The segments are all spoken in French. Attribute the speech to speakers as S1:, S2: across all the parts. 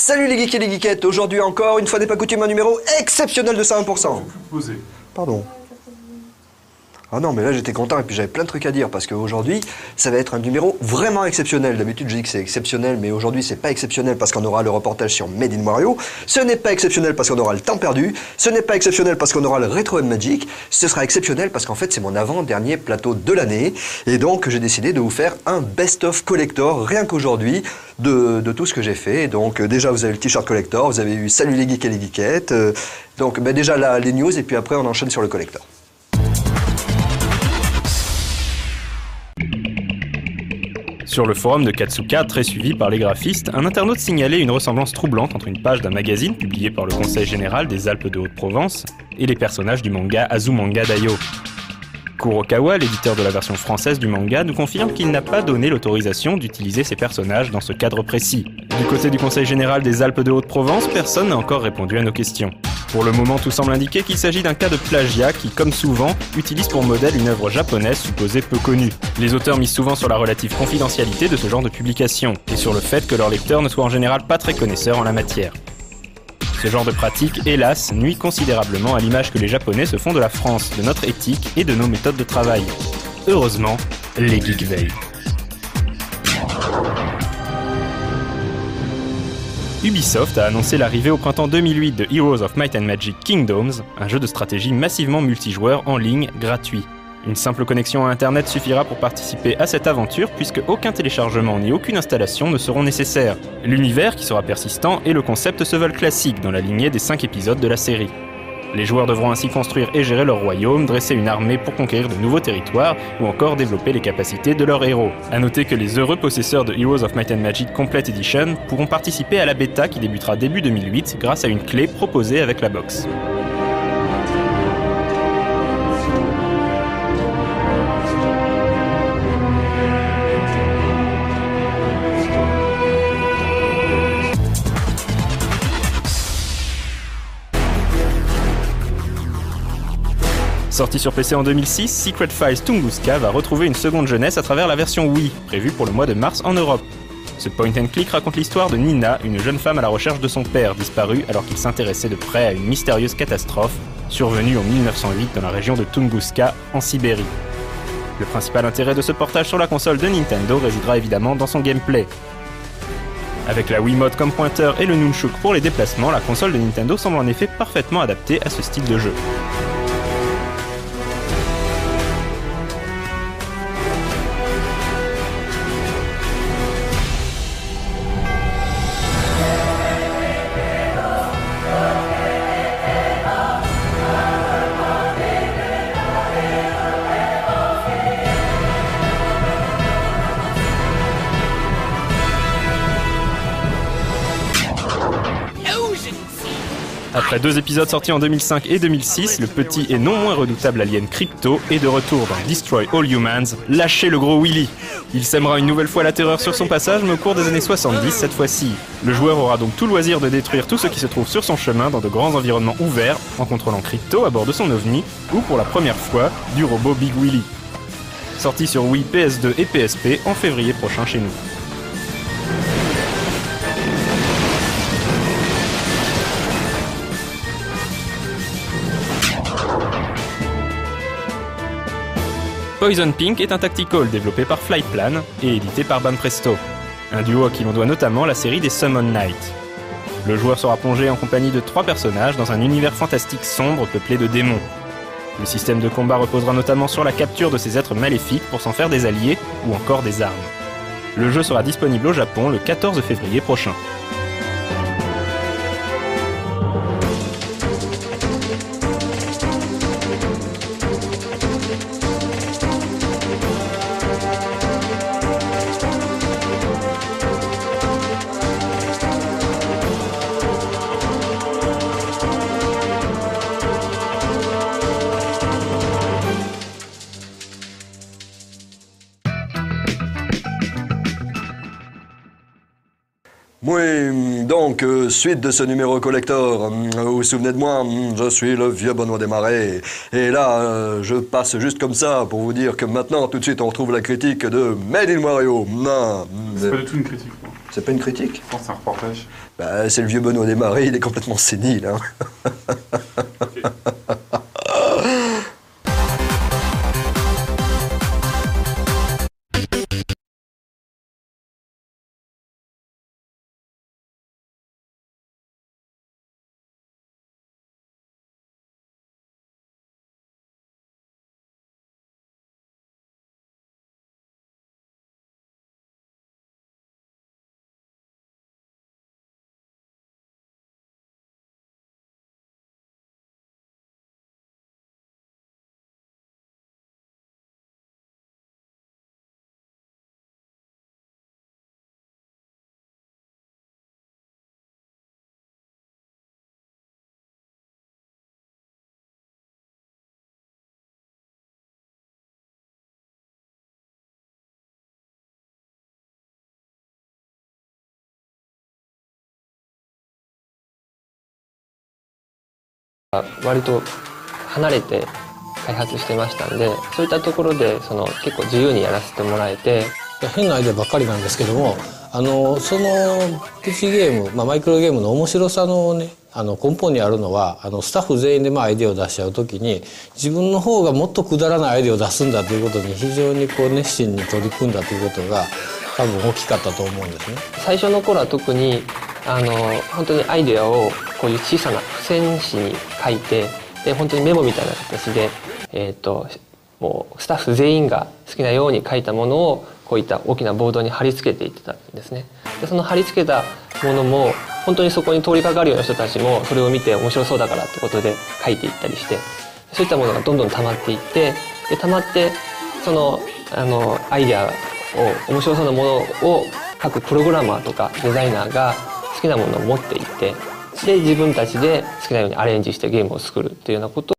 S1: Salut les geeks et les geekettes, aujourd'hui encore, une fois n'est pas coutume, un numéro exceptionnel de 100%. Pardon. Ah non, mais là j'étais content et puis j'avais plein de trucs à dire parce qu'aujourd'hui, ça va être un numéro vraiment exceptionnel. D'habitude, je dis que c'est exceptionnel, mais aujourd'hui, c'est pas exceptionnel parce qu'on aura le reportage sur Made in Mario. Ce n'est pas exceptionnel parce qu'on aura le temps perdu. Ce n'est pas exceptionnel parce qu'on aura le Retro Magic. Ce sera exceptionnel parce qu'en fait, c'est mon avant-dernier plateau de l'année. Et donc, j'ai décidé de vous faire un best-of collector, rien qu'aujourd'hui, de tout ce que j'ai fait. Donc, déjà, vous avez le t-shirt collector, vous avez eu Salut les geeks et les geekettes. Donc, déjà, là, les news, et puis après, on enchaîne sur le collector.
S2: Sur le forum de Katsuka, très suivi par les graphistes, un internaute signalait une ressemblance troublante entre une page d'un magazine publié par le Conseil général des Alpes de Haute-Provence et les personnages du manga Azumanga Daioh. Kurokawa, l'éditeur de la version française du manga, nous confirme qu'il n'a pas donné l'autorisation d'utiliser ces personnages dans ce cadre précis. Du côté du Conseil général des Alpes de Haute-Provence, personne n'a encore répondu à nos questions. Pour le moment, tout semble indiquer qu'il s'agit d'un cas de plagiat qui, comme souvent, utilise pour modèle une œuvre japonaise supposée peu connue. Les auteurs misent souvent sur la relative confidentialité de ce genre de publication, et sur le fait que leurs lecteurs ne soient en général pas très connaisseurs en la matière. Ce genre de pratique, hélas, nuit considérablement à l'image que les Japonais se font de la France, de notre éthique et de nos méthodes de travail. Heureusement, les geeks veillent. Ubisoft a annoncé l'arrivée au printemps 2008 de Heroes of Might and Magic Kingdoms, un jeu de stratégie massivement multijoueur en ligne gratuit. Une simple connexion à internet suffira pour participer à cette aventure puisque aucun téléchargement ni aucune installation ne seront nécessaires. L'univers, qui sera persistant, et le concept se veulent classiques dans la lignée des 5 épisodes de la série. Les joueurs devront ainsi construire et gérer leur royaume, dresser une armée pour conquérir de nouveaux territoires ou encore développer les capacités de leurs héros. A noter que les heureux possesseurs de Heroes of Might and Magic Complete Edition pourront participer à la bêta qui débutera début 2008 grâce à une clé proposée avec la box. Sorti sur PC en 2006, Secret Files Tunguska va retrouver une seconde jeunesse à travers la version Wii, prévue pour le mois de mars en Europe. Ce point and click raconte l'histoire de Nina, une jeune femme à la recherche de son père, disparu alors qu'il s'intéressait de près à une mystérieuse catastrophe survenue en 1908 dans la région de Tunguska, en Sibérie. Le principal intérêt de ce portage sur la console de Nintendo résidera évidemment dans son gameplay. Avec la Wiimote comme pointeur et le Nunchuk pour les déplacements, la console de Nintendo semble en effet parfaitement adaptée à ce style de jeu. Après 2 épisodes sortis en 2005 et 2006, le petit et non moins redoutable alien Crypto est de retour dans Destroy All Humans, lâchez le gros Willy. Il sèmera une nouvelle fois la terreur sur son passage, mais au cours des années 70 cette fois-ci. Le joueur aura donc tout loisir de détruire tout ce qui se trouve sur son chemin dans de grands environnements ouverts, en contrôlant Crypto à bord de son ovni, ou pour la première fois, du robot Big Willy. Sorti sur Wii, PS2 et PSP en février prochain chez nous. Poison Pink est un tactical développé par Flightplan et édité par Banpresto, un duo à qui l'on doit notamment la série des Summon Night. Le joueur sera plongé en compagnie de 3 personnages dans un univers fantastique sombre peuplé de démons. Le système de combat reposera notamment sur la capture de ces êtres maléfiques pour s'en faire des alliés ou encore des armes. Le jeu sera disponible au Japon le 14 février prochain.
S1: Oui, donc, suite de ce numéro collector, vous vous souvenez de moi, je suis le vieux Benoît Desmarais. Et là, je passe juste comme ça pour vous dire que maintenant, tout de suite, on retrouve la critique de Made in Mario. Non,
S3: c'est pas du tout une critique.
S1: C'est pas une critique?
S3: Non, c'est un reportage.
S1: Bah, c'est le vieux Benoît Desmarais, il est complètement sénile. Hein.
S3: Okay.
S4: 割と離れて開発してましたんで、そういったところで結構自由にやらせてもらえて。
S5: 変なアイデアばっかりなんですけども、そのプチゲーム、マイクロゲームの面白さのね、根本にあるのは、スタッフ全員でアイデアを出し合うときに、自分の方がもっとくだらないアイデアを出すんだということに非常に熱心に取り組んだということが多分大きかったと思うんですね。
S4: 最初の頃は特に本当にアイデアをこういう小さな付箋紙に書いて、で本当にメモみたいな形で、もうスタッフ全員が好きなように書いたものをこういった大きなボードに貼り付けていってたんですね。でその貼り付けたものも本当にそこに通りかかるような人たちもそれを見て面白そうだからってことで書いていったりして、そういったものがどんどん溜まっていって、で溜まってアイデアを面白そうなものを書くプログラマーとかデザイナーが好きなものを持っていって、で自分たちで好きなようにアレンジしてゲームを作るっていうようなことを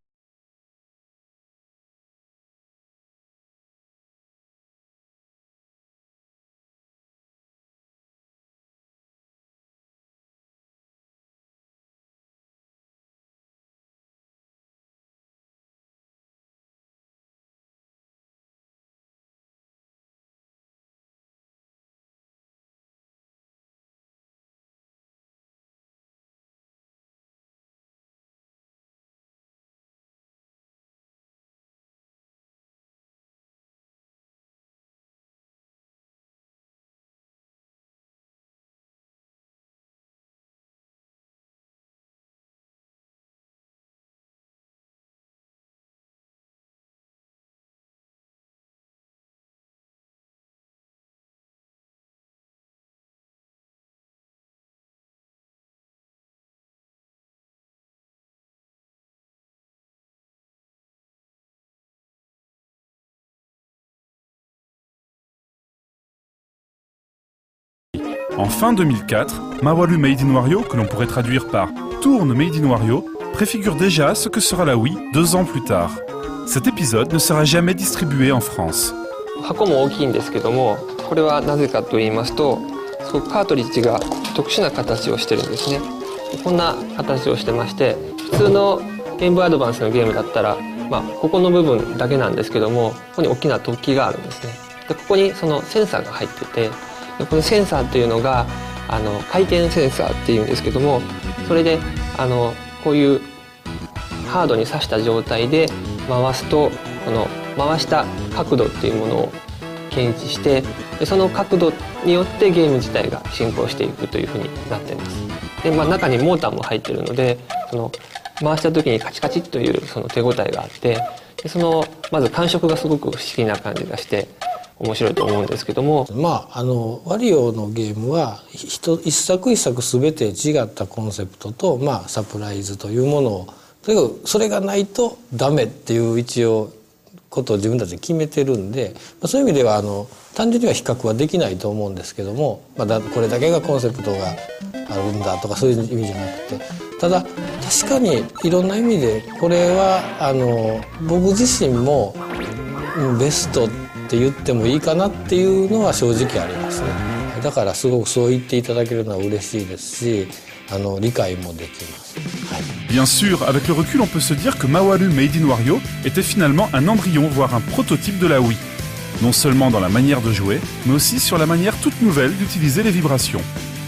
S3: En fin 2004, Mawalu Made in Wario, que l'on pourrait traduire par Tourne Made in Wario, préfigure déjà ce que sera la Wii 2 ans plus tard. Cet épisode ne sera jamais distribué en France.
S4: 箱も大きいんですけども、これはなぜかと言いますと、すごくカートリッジが特殊な形をしてるんですね。こんな形をしてまして、普通のゲームボーイアドバンスのゲームだったら、ここの部分だけなんですけども、ここに大きな突起があるんですね。でここにそのセンサーが入ってて、でこのセンサーっていうのが回転センサーっていうんですけども、それでこういうハードに挿した状態で回すと、この回した角度っていうものを検知して、でその角度によってゲーム自体が進行していくというふうになっています。で、中にモーターも入っているので、回した時にカチカチというその手応えがあって、でまず感触がすごく不思議な感じがして面白いと思うんですけども、
S5: ワリオのゲームは一作一作全て違ったコンセプトと、サプライズというものを、とにかくそれがないとダメっていう一応ことを自分たちで決めてるんで、そういう意味では単純には比較はできないと思うんですけども、これだけがコンセプトがあるんだとかそういう意味じゃなくて、ただ確かにいろんな意味でこれは僕自身もベストって言ってもいいかなっていうのは正直ありますね。だからすごくそう言っていただけるのは嬉しいですし、理解もできます。
S3: Bien sûr, avec le recul, on peut se dire que Mawalu Made in Wario était finalement un embryon, voire un prototype de la Wii. non seulement dans la manière de jouer, mais aussi sur la manière toute nouvelle d'utiliser les vibrations.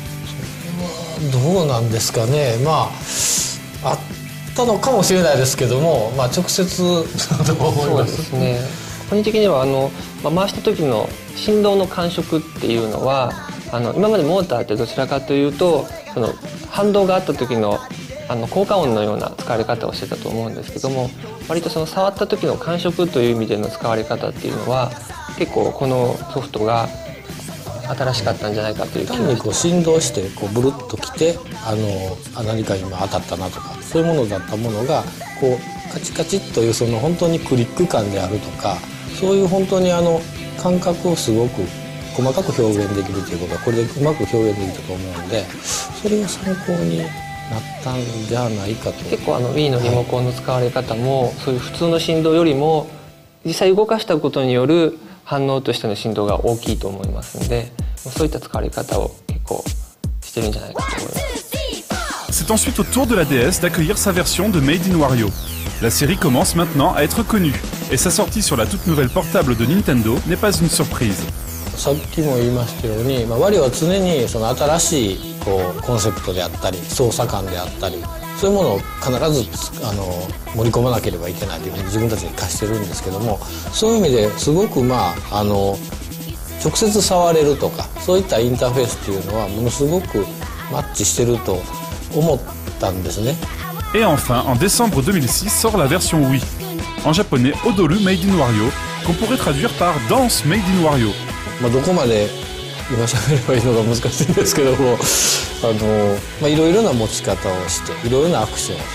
S5: どうなんですかね。まああったのかもしれないですけども、まあ直接どう思います？
S4: そうですね。個人的には回した時の振動の感触っていうのは今までモーターってどちらかというとその反動があった時の効果音のような使われ方をしてたと思うんですけども、割とその触った時の感触という意味での使われ方っていうのは結構このソフトが新しかったんじゃないかという気がして、
S5: 単にこう振動してこうブルッときて何か今当たったなとかそういうものだったものがこうカチカチッというその本当にクリック感であるとか、そういう本当に感覚をすごく細かく表現できるということはこれでうまく表現できたと思うので、それが参考になったんじゃないかと。
S4: 結構Wii のリモコンの使われ方も、そういう普通の振動よりも実際動かしたことによる反応としての振動が大きいと思いますので、そういった使われ方を結構してるんじゃないかと思います。
S3: C'est ensuite au tour de la DS d'accueillir sa version de Made in Wario. La série commence maintenant à être connue, et sa sortie sur la toute nouvelle portable de Nintendo n'est pas une surprise.
S5: さっきも言いましたように、ワリオは常にその新しいコンセプトであったり操作感であったりそういうものを必ず盛り込まなければいけないというふうに自分たちに課してるんですけども、そういう意味ですごく直接触れるとかそういったインターフェースっていうのはものすごくマッチしてると思ったんですね。
S3: Et enfin, en décembre 2006 sort la version Wii. En japonais, Odolu Made in Wario, qu'on pourrait traduire par Danse Made in Wario.
S5: どこまで今喋ればいいのか難しいんですけども、いろいろな持ち方をしていろいろなアクションをして、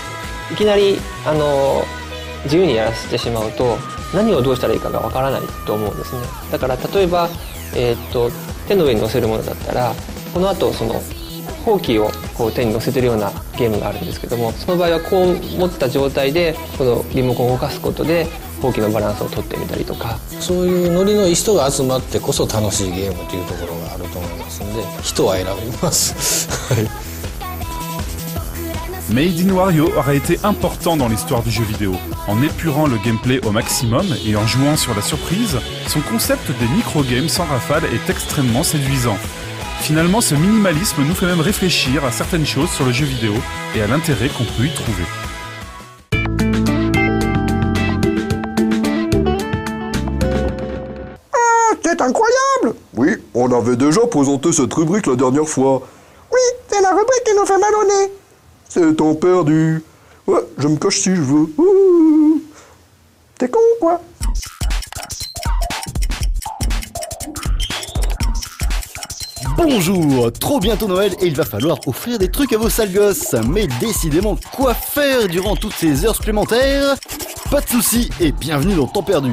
S4: いきなり自由にやらせてしまうと何をどうしたらいいかがわからないと思うんですね。だから例えば、手の上に乗せるものだったらこの後そのほうきをこう手に乗せてるようなゲームがあるんですけども、その場合はこう持った状態でこのリモコンを動かすことでほうきのバランスを取ってみたりとか、そういうノリのいい人が集まってこそ楽しいゲームというところがあると思いますので、人は選びます。
S3: Made in Wario aura été important dans l'histoire du jeu vidéo. En épurant le gameplay au maximum et en jouant sur la surprise, son concept des micro-games sans rafale est extrêmement séduisant. Finalement, ce minimalisme nous fait même réfléchir à certaines choses sur le jeu vidéo et à l'intérêt qu'on peut y trouver.
S1: C'est incroyable! Oui, on avait déjà présenté cette rubrique la dernière fois. Oui, c'est la rubrique qui nous fait mal au nez. C'est temps perdu. Ouais, je me cache si je veux. Ouh. T'es con ou quoi?
S6: Bonjour, trop bientôt Noël et il va falloir offrir des trucs à vos sales gosses. Mais décidément, quoi faire durant toutes ces heures supplémentaires? Pas de soucis et bienvenue dans Temps perdu.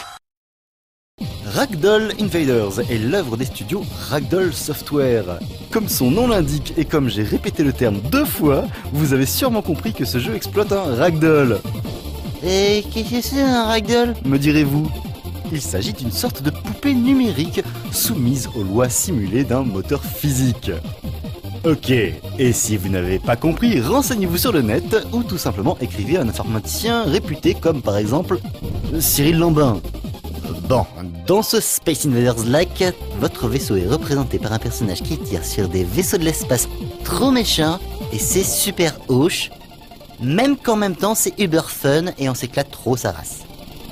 S6: Ragdoll Invaders est l'œuvre des studios Ragdoll Software. Comme son nom l'indique et comme j'ai répété le terme 2 fois, vous avez sûrement compris que ce jeu exploite un ragdoll. Et qu'est-ce que c'est un ragdoll, me direz-vous? Il s'agit d'une sorte de poupée numérique soumise aux lois simulées d'un moteur physique. Ok, et si vous n'avez pas compris, renseignez-vous sur le net ou tout simplement écrivez un informaticien réputé comme par exemple Cyril Lambin. Bon, dans ce Space Invaders-like, votre vaisseau est représenté par un personnage qui tire sur des vaisseaux de l'espace trop méchants et c'est super hoche, même qu'en même temps c'est uber fun et on s'éclate trop sa race.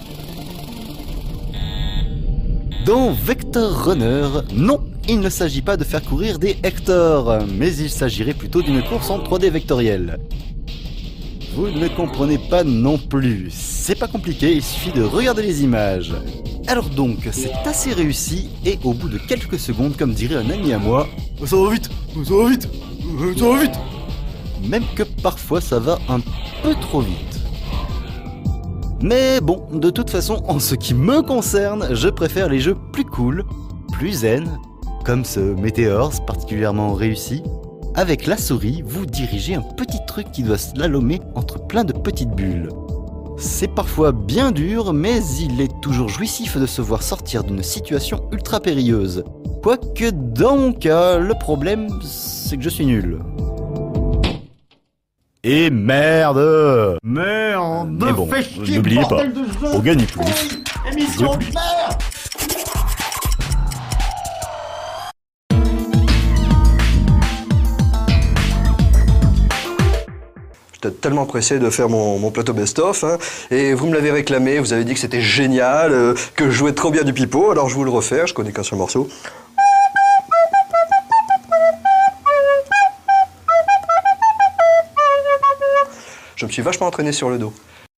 S6: Dans Vector Runner, non, il ne s'agit pas de faire courir des Hector, mais il s'agirait plutôt d'une course en 3D vectorielle. Vous ne comprenez pas non plus, c'est pas compliqué, il suffit de regarder les images. Alors donc, c'est assez réussi, et au bout de quelques secondes, comme dirait un ami à moi, ça va vite, ça va vite, ça va vite. Même que parfois ça va un peu trop vite. Mais bon, de toute façon, en ce qui me concerne, je préfère les jeux plus cool, plus zen, comme ce Meteors particulièrement réussi. Avec la souris, vous dirigez un petit truc qui doit slalomer entre plein de petites bulles. C'est parfois bien dur, mais il est toujours jouissif de se voir sortir d'une situation ultra périlleuse. Quoique dans mon cas, le problème, c'est que je suis nul. Et merde! Merde! Mais bon, n'oubliez pas, on gagne plus. Émission de merde!
S1: peut-être tellement pressé de faire mon plateau best-of, hein, et vous me l'avez réclamé, vous avez dit que c'était génial, que je jouais trop bien du pipeau, alors je vous le refais, je connais qu'un seul morceau. Je me suis vachement entraîné sur le dos.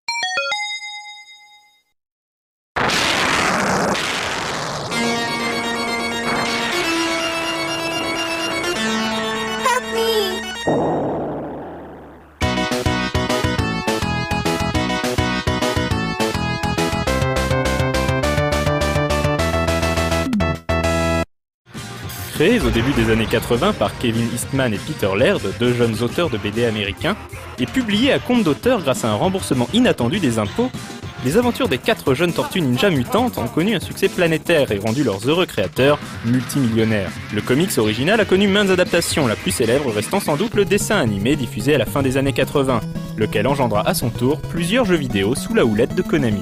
S2: Créés au début des années 80 par Kevin Eastman et Peter Laird, deux jeunes auteurs de BD américains, et publiés à compte d'auteur grâce à un remboursement inattendu des impôts, les aventures des 4 jeunes tortues ninja mutantes ont connu un succès planétaire et rendu leurs heureux créateurs multimillionnaires. Le comics original a connu maintes adaptations, la plus célèbre restant sans doute le dessin animé diffusé à la fin des années 80, lequel engendra à son tour plusieurs jeux vidéo sous la houlette de Konami.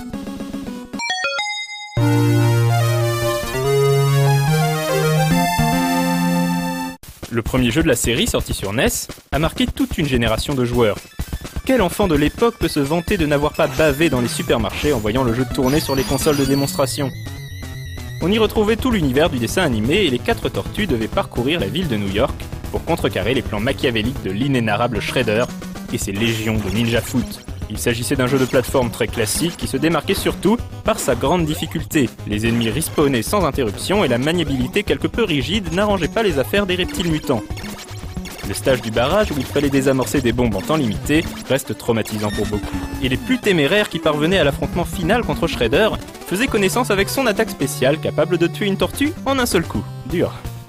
S2: Le premier jeu de la série, sorti sur NES, a marqué toute une génération de joueurs. Quel enfant de l'époque peut se vanter de n'avoir pas bavé dans les supermarchés en voyant le jeu tourner sur les consoles de démonstration ? On y retrouvait tout l'univers du dessin animé et les 4 tortues devaient parcourir la ville de New York pour contrecarrer les plans machiavéliques de l'inénarrable Shredder et ses légions de ninja foot. Il s'agissait d'un jeu de plateforme très classique qui se démarquait surtout par sa grande difficulté. Les ennemis respawnaient sans interruption et la maniabilité quelque peu rigide n'arrangeait pas les affaires des reptiles mutants. Le stage du barrage où il fallait désamorcer des bombes en temps limité reste traumatisant pour beaucoup. Et les plus téméraires qui parvenaient à l'affrontement final contre Shredder faisaient connaissance avec son attaque spéciale capable de tuer une tortue en un seul coup. Dur.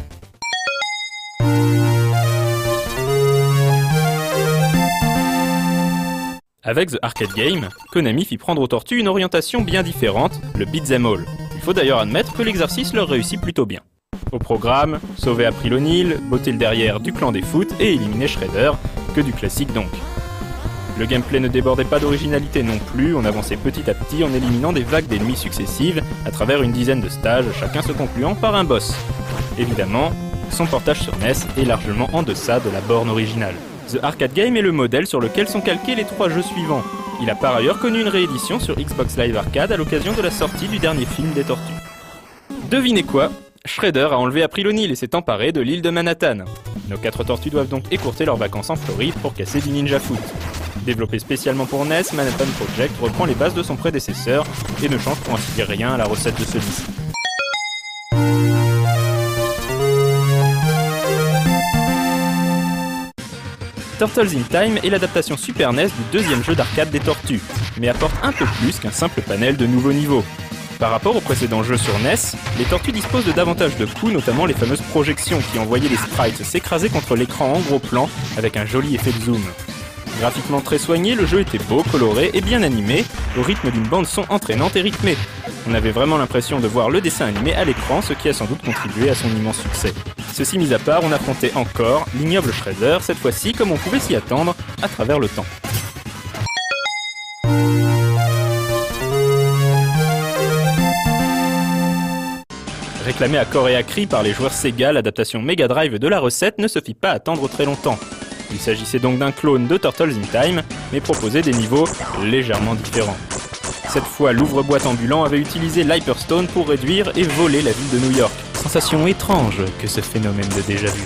S2: Avec The Arcade Game, Konami fit prendre aux tortues une orientation bien différente, le beat'em all. Il faut d'ailleurs admettre que l'exercice leur réussit plutôt bien. Au programme, sauver April O'Neil, botter le derrière du clan des foot et éliminer Shredder, que du classique donc. Le gameplay ne débordait pas d'originalité non plus, on avançait petit à petit en éliminant des vagues d'ennemis successives à travers une dizaine de stages, chacun se concluant par un boss. Évidemment, son portage sur NES est largement en deçà de la borne originale. The Arcade Game est le modèle sur lequel sont calqués les 3 jeux suivants. Il a par ailleurs connu une réédition sur Xbox Live Arcade à l'occasion de la sortie du dernier film des Tortues. Devinez quoi ? Shredder a enlevé April O'Neil et s'est emparé de l'île de Manhattan. Nos 4 tortues doivent donc écourter leurs vacances en Floride pour casser du ninja foot. Développé spécialement pour NES, Manhattan Project reprend les bases de son prédécesseur et ne change pour ainsi dire rien à la recette de celui-ci. Turtles in Time est l'adaptation Super NES du deuxième jeu d'arcade des Tortues, mais apporte un peu plus qu'un simple panel de nouveaux niveaux. Par rapport au précédent jeu sur NES, les Tortues disposent de davantage de coups, notamment les fameuses projections qui envoyaient les sprites s'écraser contre l'écran en gros plan avec un joli effet de zoom. Graphiquement très soigné, le jeu était beau, coloré et bien animé, au rythme d'une bande-son entraînante et rythmée. On avait vraiment l'impression de voir le dessin animé à l'écran, ce qui a sans doute contribué à son immense succès. Ceci mis à part, on affrontait encore l'ignoble Shredder, cette fois-ci comme on pouvait s'y attendre, à travers le temps. Réclamé à corps et à cri par les joueurs Sega, l'adaptation Mega Drive de la recette ne se fit pas attendre très longtemps. Il s'agissait donc d'un clone de Turtles in Time, mais proposait des niveaux légèrement différents. Cette fois, l'ouvre-boîte ambulant avait utilisé l'Hyperstone pour réduire et voler la ville de New York. Sensation étrange que ce phénomène de déjà-vu.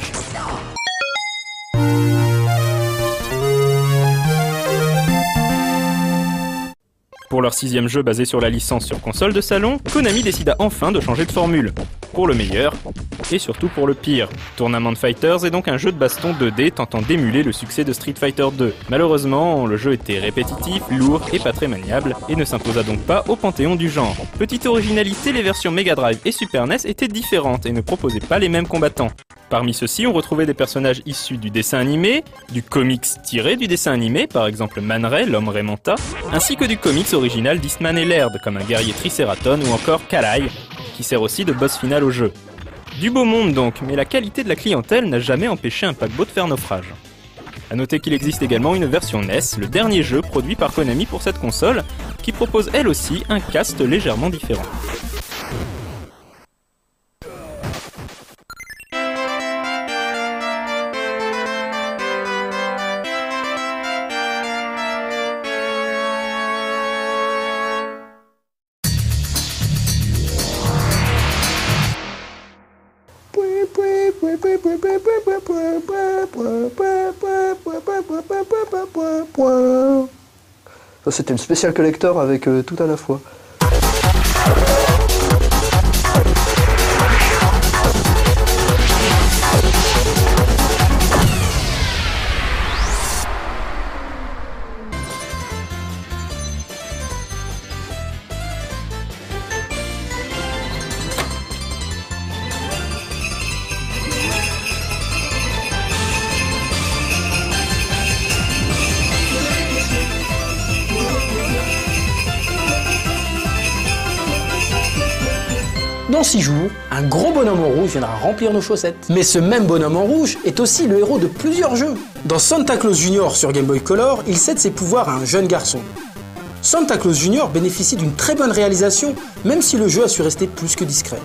S2: Pour leur 6e jeu basé sur la licence sur console de salon, Konami décida enfin de changer de formule. Pour le meilleur, et surtout pour le pire. Tournament Fighters est donc un jeu de baston 2D tentant d'émuler le succès de Street Fighter 2. Malheureusement, le jeu était répétitif, lourd et pas très maniable, et ne s'imposa donc pas au panthéon du genre. Petite originalité, les versions Mega Drive et Super NES étaient différentes et ne proposaient pas les mêmes combattants. Parmi ceux-ci, on retrouvait des personnages issus du dessin animé, du comics tiré du dessin animé, par exemple Man Ray, l'homme Raymanta, ainsi que du comics original d'Eastman et Laird, comme un guerrier Triceraton ou encore Kalai, qui sert aussi de boss final au jeu. Du beau monde donc, mais la qualité de la clientèle n'a jamais empêché un paquebot de faire naufrage. A noter qu'il existe également une version NES, le dernier jeu produit par Konami pour cette console, qui propose elle aussi un cast légèrement différent.
S1: Ça, c'était une spéciale collector avec tout à la fois.
S7: Dans 6 jours, un gros bonhomme en rouge viendra remplir nos chaussettes. Mais ce même bonhomme en rouge est aussi le héros de plusieurs jeux. Dans Santa Claus Junior sur Game Boy Color, il cède ses pouvoirs à un jeune garçon. Santa Claus Junior bénéficie d'une très bonne réalisation, même si le jeu a su rester plus que discret.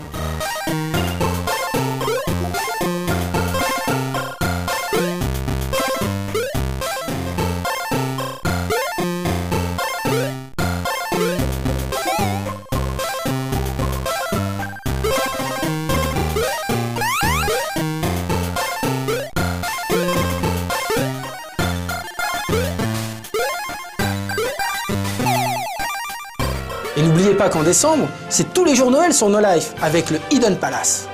S7: Et n'oubliez pas qu'en décembre, c'est tous les jours Noël sur No Life avec le Hidden Palace.